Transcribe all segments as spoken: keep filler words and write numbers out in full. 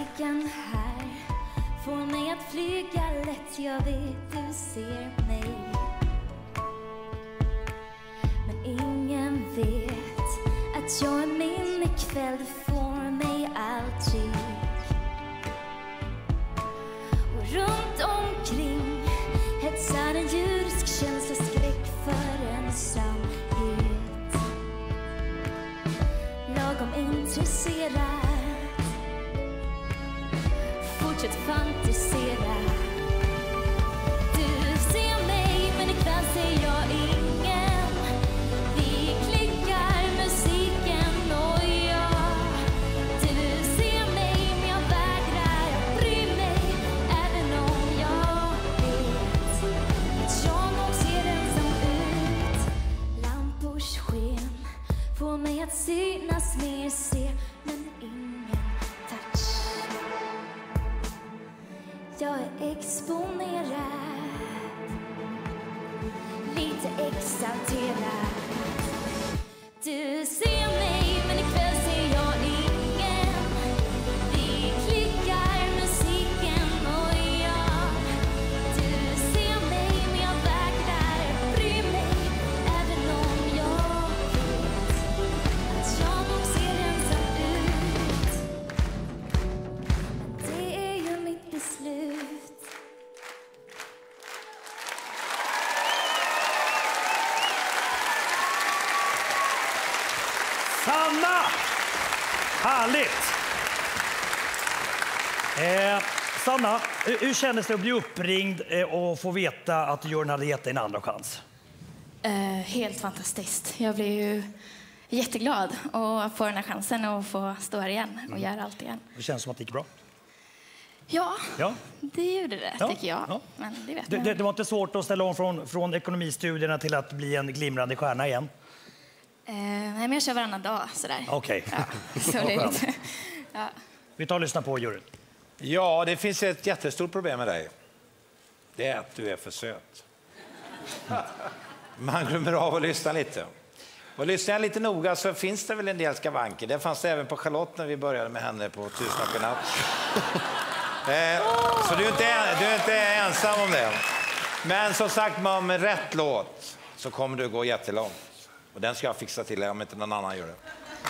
Kärleken här får mig att flyga lätt. Jag vet du ser mig, men ingen vet att jag är min ikväll. Du får mig aldrig. Och runt omkring hetsar en djurisk känsla, skräck för ensamhet. Lagom intresserad, fortsätt fantisera. Du ser mig, men ikväll ser jag ingen. Vi klickar musiken och jag. Du ser mig, men jag vägrar att bry mig. Även om jag vet att jag nog ser ensam ut. Lampors sken får mig att synas mer, se, men ingen touch. Jag är exponerad, lite exalterad. Du ser mig, men ikväll ser jag ingen. Vi klickar musiken och jag. Du ser mig, men jag vägrar bry mig. Även om jag vet att jag nog ser ensam ut. Men det är ju mitt beslut. Sanna! Härligt! Eh, Sanna, hur, hur kändes det att bli uppringd eh, och få veta att juryn hade gett dig en andra chans? Eh, helt fantastiskt. Jag blev ju jätteglad att få den här chansen och få stå här igen och mm. göra allt igen. Det känns som att det gick bra. Ja, ja. det gjorde det, ja. tycker jag. Ja. Men det, vet det, det, det var inte svårt att ställa om från, från ekonomistudierna till att bli en glimrande stjärna igen? Eh, nej, men jag kör varannan dag sådär. Okej. Okay. Ja, så det är lite. Ja. Vi tar och lyssnar på juryn. Ja, det finns ett jättestort problem med dig. Det är att du är för söt. Man glömmer av att lyssna lite. Och lyssnar jag lite noga så finns det väl en del skavanker. Det fanns det även på Charlotte när vi började med henne på Tusen och en natt. eh, så du är, inte, du är inte ensam om det. Men som sagt, med rätt låt så kommer du gå jättelångt. Och den ska jag fixa till om inte någon annan gör det.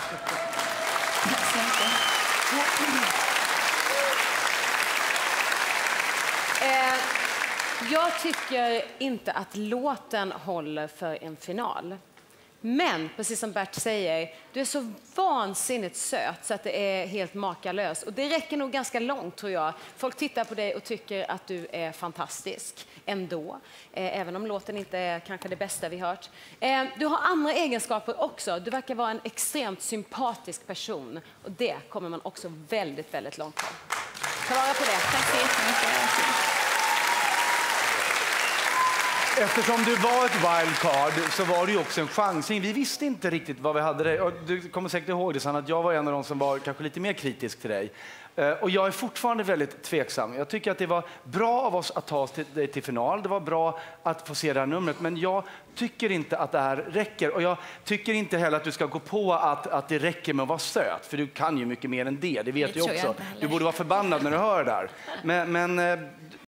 Eh, jag tycker inte att låten håller för en final. Men precis som Bert säger, du är så vansinnigt söt så att det är helt makalöst. Och det räcker nog ganska långt, tror jag. Folk tittar på dig och tycker att du är fantastisk ändå. Eh, även om låten inte är kanske det bästa vi hört. Eh, du har andra egenskaper också. Du verkar vara en extremt sympatisk person. Och det kommer man också väldigt, väldigt långt på. Ta vara på det. Tack så jättemycket. Eftersom du var ett wildcard så var det ju också en chansning. Vi visste inte riktigt vad vi hade dig. Och du kommer säkert ihåg det, Sanna, att jag var en av de som var kanske lite mer kritisk till dig. Och jag är fortfarande väldigt tveksam. Jag tycker att det var bra av oss att ta oss till, till final. Det var bra att få se det här numret. Men jag tycker inte att det här räcker. Och jag tycker inte heller att du ska gå på att, att det räcker med att vara söt. För du kan ju mycket mer än det. Det vet du också. Du borde vara förbannad när du hör det där. Men... men